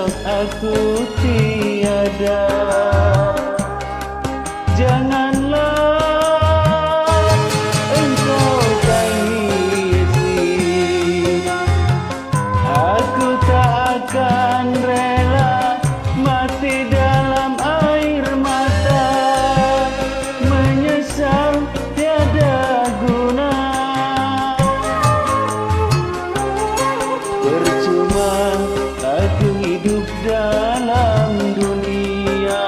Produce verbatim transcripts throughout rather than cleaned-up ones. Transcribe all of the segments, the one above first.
esok aku tiada. Janganlah engkau tangisi, aku tak akan rela mati dalam air mata, menyesal tiada guna. Percuma aku hidup dalam dunia,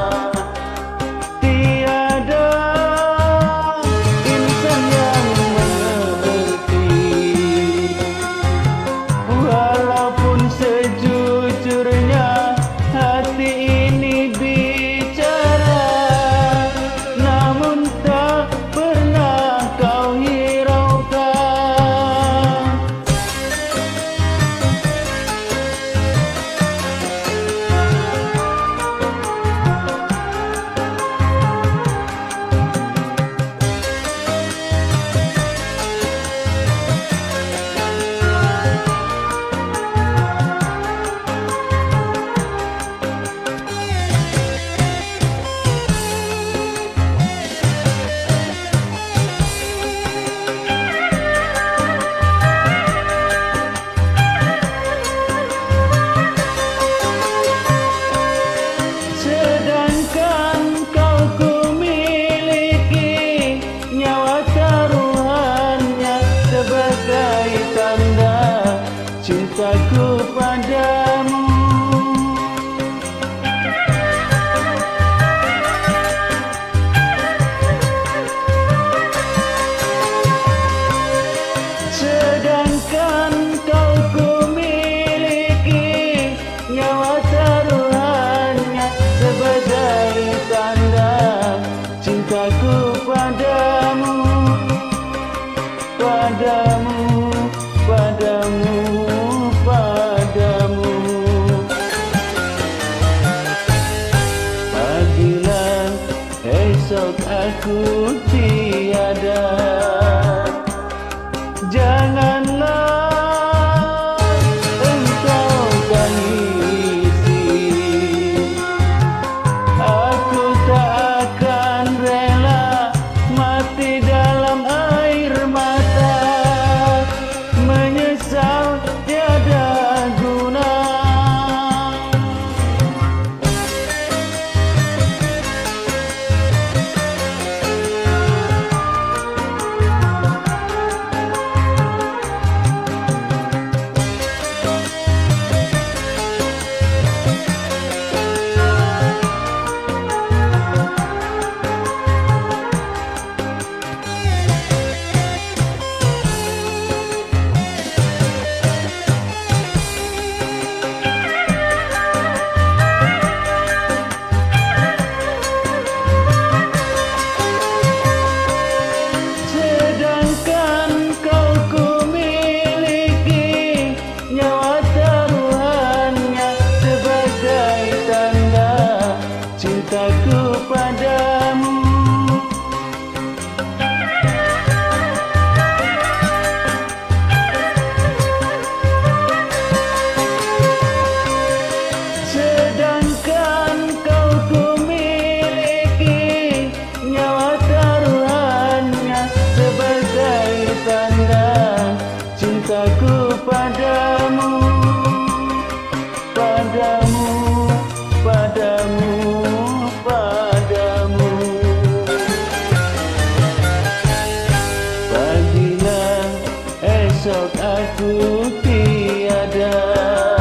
tiada insan yang mengerti. Walaupun sejujurnya hati ini bicara, namun tak pernah kau hiraukan. Cintaku padamu, sedangkan kau ku miliki, nyawa taruhannya sebagai tanda cintaku padamu, padamu, padamu. Padamu, apabila esok aku tiada, janganlah engkau tangisi, aku tak akan rela mati dalam air mata, menyesal tiada guna. Cintaku padamu, sedangkan kau ku miliki, nyawa taruhannya sebagai tanda cintaku padamu, padamu, padamu. Apabila esok aku tiada,